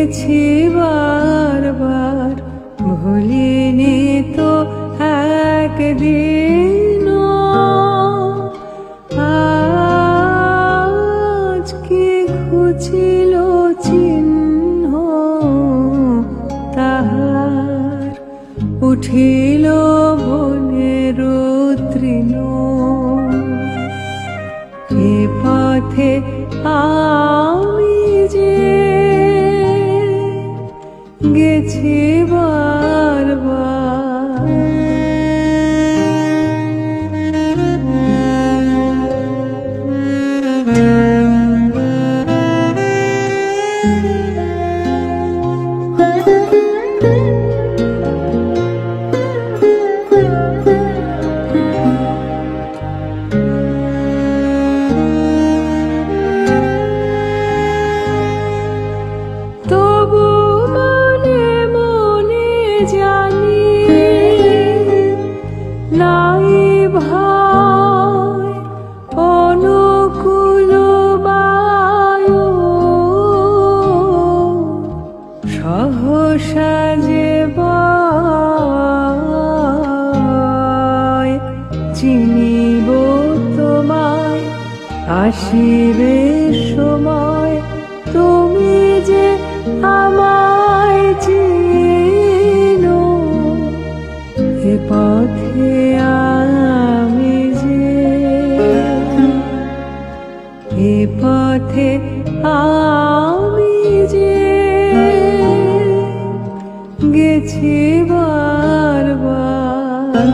গেছি বারবার, ভুলিনি তো একদিন। আজ কি খুঁজিল চিহ্ন তাহার, উঠিল বনের তৃণ। এ পথে আমি যে গেছি বারবার। তবু মনে মনে জানি নাই ভয়, অনুকূল বায়ু সহসা যে বয়। চিনিব তোমায়, আসিবে সময়, তুমি যে আমায় চিনো। এ পথে আমি যে, এ পথে আমি যে গেছি বারবার।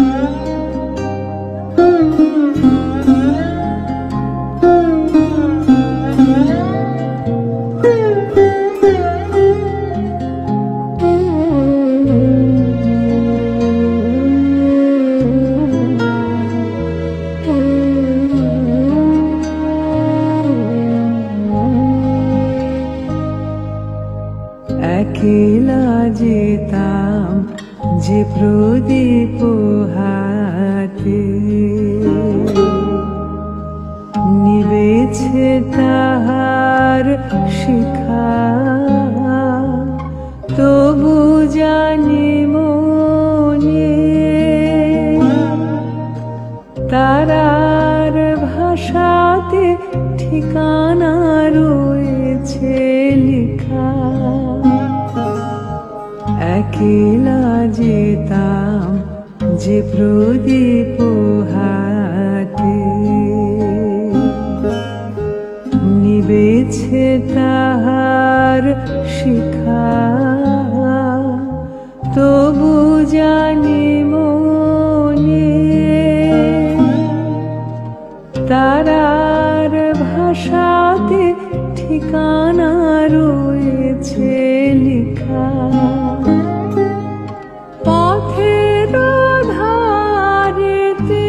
একলা যেতাম যে প্রদীপ হাতে, নিবেছে তাহার শিখা। তবু জানি মনে তারার ভাষাতে ঠিকানা রয়েছে লিখা। একলা যেতাম যে প্রদীপ হাতে, নিবেছে তাহার শিখা। তবু জানি মনে তারার ভাষাতে ঠিকানা রয়েছে লিখা। পথের ধারেতে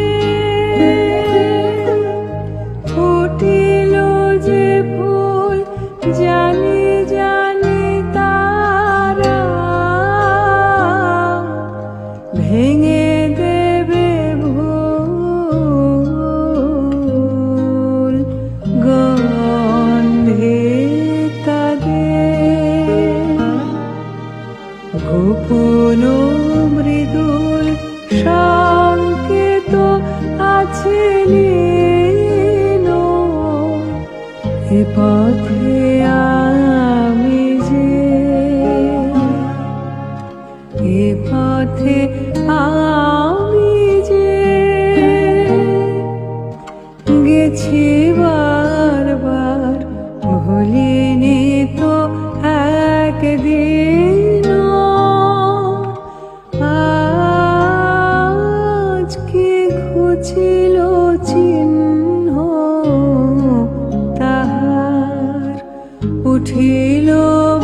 ফুটিল যে ফুল, জানি জানি তারা ভেঙে দেবে ভুল। গন্ধে তাদের গোপন মৃদুল সংকেত আছে লীন। এ পথে আমি যে, এ পথে আমি যে গেছি বারবার, ভুলিনি তো একদিন। আজ কি খুঁজিল চিহ্ন তাহার, উঠিল